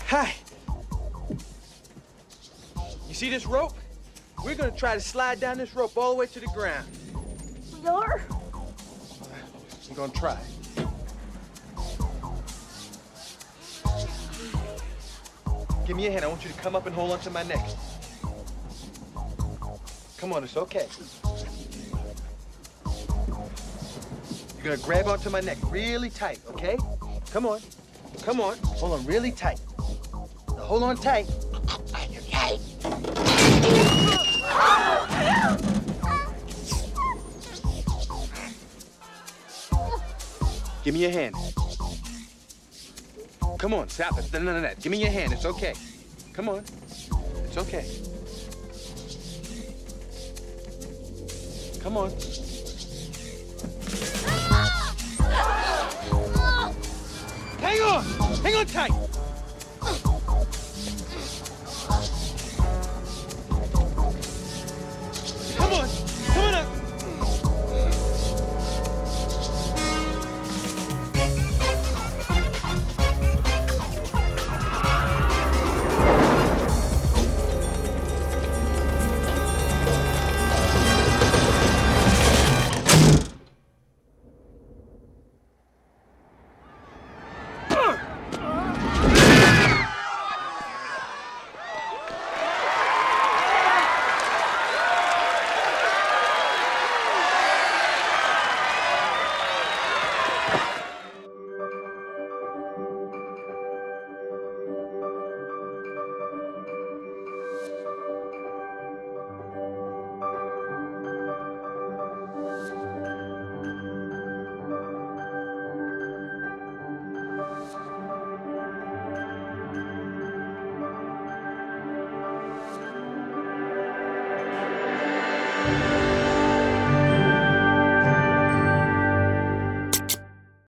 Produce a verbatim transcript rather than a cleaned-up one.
Hi. You see this rope? We're gonna try to slide down this rope all the way to the ground. We are? We're gonna try. Give me your hand. I want you to come up and hold onto my neck. Come on, it's okay. You're gonna grab onto my neck really tight, okay? Come on. Come on. Hold on really tight. Now hold on tight. Okay. Give me your hand. Come on, stop it. None of that. Give me your hand. It's okay. Come on. It's okay. Come on. Hang on! Hang on tight!